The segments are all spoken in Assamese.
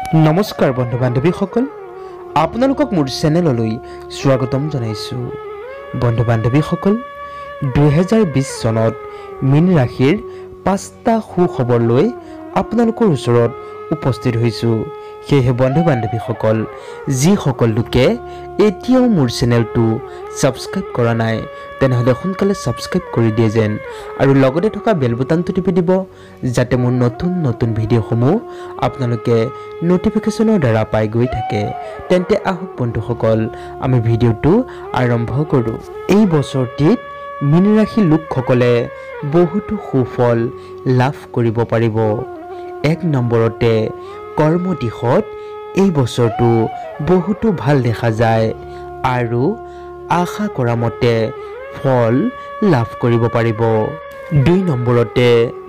নমস্কাৰ বন্ধু বান্ধৱীসকল, আপোনালোকক মোৰ চেনেললৈ স্বাগতম জনাইছোঁ। বন্ধু বান্ধৱীসকল, 2020 চনত মীন ৰাশিৰ 5টা সুখবৰ লৈ আপোনালোকৰ ওচৰত উপস্থিত হৈছোঁ। সেয়েহে বন্ধু বান্ধৱীসকল, যিসকল লোকে এতিয়াও মোৰ চেনেলটো ছাবস্ক্ৰাইব কৰা নাই তেনেহ'লে সোনকালে ছাবস্ক্ৰাইব কৰি দিয়ে যেন, আৰু লগতে থকা বেল বুটামটো টিপি দিব যাতে মোৰ নতুন নতুন ভিডিঅ'সমূহ আপোনালোকে নটিফিকেশ্যনৰ দ্বাৰা পাই গৈ থাকে। তেন্তে আহক বন্ধুসকল, আমি ভিডিঅ'টো আৰম্ভ কৰোঁ। এই বছৰটিত মীন ৰাশিৰ লোকসকলে বহুতো সুফল লাভ কৰিব পাৰিব। 1 নম্বৰতে কৰ্ম দিশত এই বছৰটো বহুতো ভাল দেখা যায় আৰু আশা কৰা মতে ফল লাভ কৰিব পাৰিব। 2 নম্বৰতে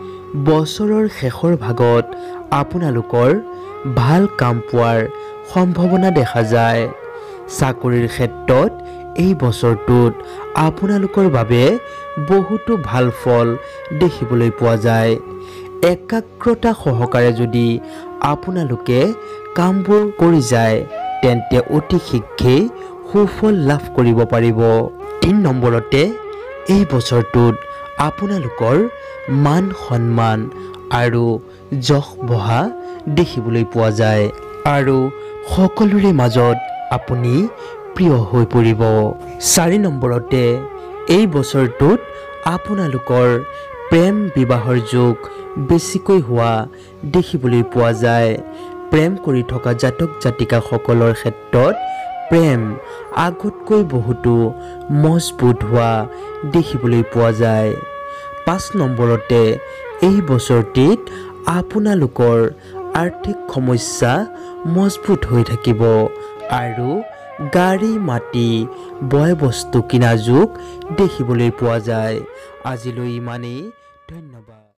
বছৰৰ শেষৰ ভাগত আপোনালোকৰ ভাল কাম পোৱাৰ সম্ভাৱনা দেখা যায়। চাকৰিৰ ক্ষেত্ৰত এই বছৰটোত আপোনালোকৰ বাবে বহুতো ভাল ফল দেখিবলৈ পোৱা যায়। একাগ্ৰতা সহকাৰে যদি আপোনালোকে কামবোৰ কৰি যায় তেন্তে অতি শীঘ্ৰেই সুফল লাভ কৰিব পাৰিব। 3 নম্বৰতে এই বছৰটোত আপোনালোকৰ মান সন্মান আৰু যশ বহা দেখিবলৈ পোৱা যায় আৰু সকলোৰে মাজত আপুনি প্ৰিয় হৈ পৰিব। 4 নম্বৰতে এই বছৰটোত আপোনালোকৰ প্ৰেম বিবাহৰ যোগ বেছিকৈ হোৱা দেখিবলৈ পোৱা যায়। প্ৰেম কৰি থকা জাতক জাতিকাসকলৰ ক্ষেত্ৰত প্ৰেম আগতকৈ বহুতো মজবুত হোৱা দেখিবলৈ পোৱা যায়। 5 নম্বৰতে এই বছৰটিত আপোনালোকৰ আৰ্থিক সমস্যা মজবুত হৈ থাকিব আৰু গাড়ী মাটি বয় বস্তু কিনা যোগ দেখিবলৈ পোৱা যায়। আজিলৈ ইমানেই, ধন্যবাদ।